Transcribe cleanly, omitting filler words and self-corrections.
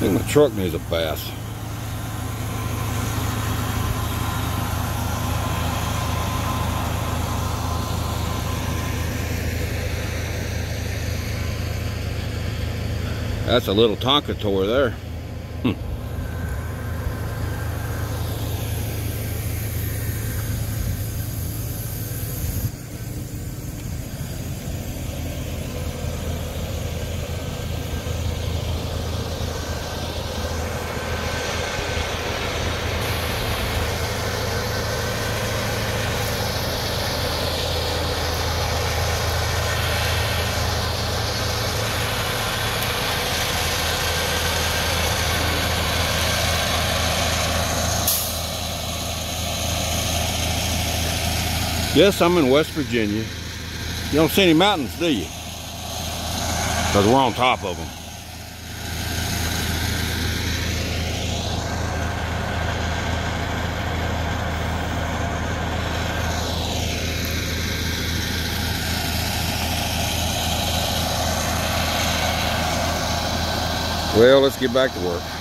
think my truck needs a bath. That's a little Tonka toy there. Yes, I'm in West Virginia. You don't see any mountains, do you? Because we're on top of them. Well, let's get back to work.